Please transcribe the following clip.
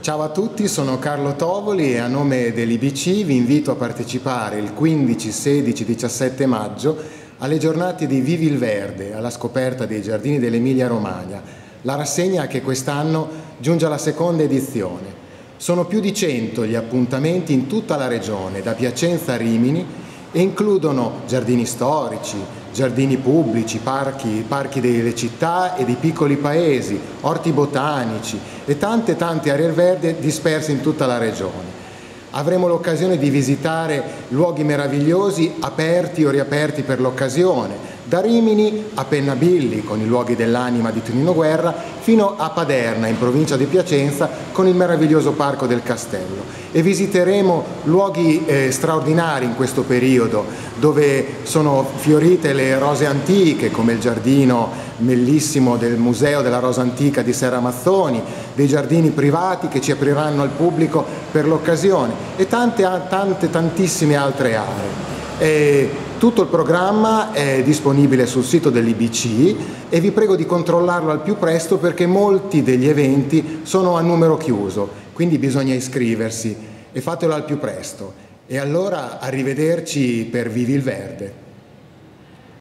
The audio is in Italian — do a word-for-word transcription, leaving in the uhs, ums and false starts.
Ciao a tutti, sono Carlo Tovoli e a nome dell'I B C vi invito a partecipare il quindici, sedici, diciassette maggio alle giornate di Vivi il Verde, alla scoperta dei giardini dell'Emilia Romagna, la rassegna che quest'anno giunge alla seconda edizione. Sono più di cento gli appuntamenti in tutta la regione, da Piacenza a Rimini, e includono giardini storici, giardini pubblici, parchi, parchi delle città e dei piccoli paesi, orti botanici e tante tante aree verdi disperse in tutta la regione. Avremo l'occasione di visitare luoghi meravigliosi aperti o riaperti per l'occasione, da Rimini a Pennabilli con i luoghi dell'anima di Tonino Guerra fino a Paderna in provincia di Piacenza con il meraviglioso Parco del Castello, e visiteremo luoghi eh, straordinari in questo periodo dove sono fiorite le rose antiche, come il giardino bellissimo del Museo della Rosa Antica di Serramazzoni, dei giardini privati che ci apriranno al pubblico per l'occasione e tante, tante, tantissime altre aree. E tutto il programma è disponibile sul sito dell'I B C e vi prego di controllarlo al più presto perché molti degli eventi sono a numero chiuso, quindi bisogna iscriversi e fatelo al più presto. E allora arrivederci per Vivi il Verde.